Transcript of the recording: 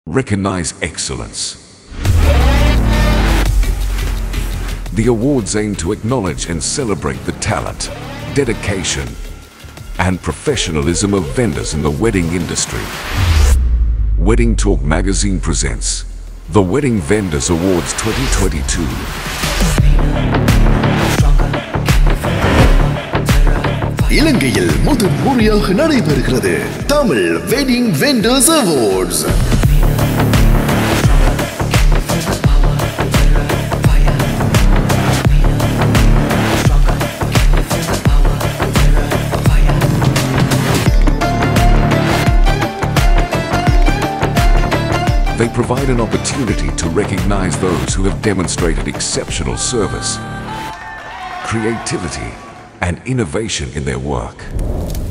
recognize excellence. The awards aim to acknowledge and celebrate the talent, dedication, and professionalism of vendors in the wedding industry. Wedding Talk magazine presents the Wedding Vendors Awards 2022. இலங்கையில் முதல் முறையாக நடைபெறுகிறது Tamil wedding vendors awards. They provide an opportunity to recognize those who have demonstrated exceptional service, creativity, and innovation in their work.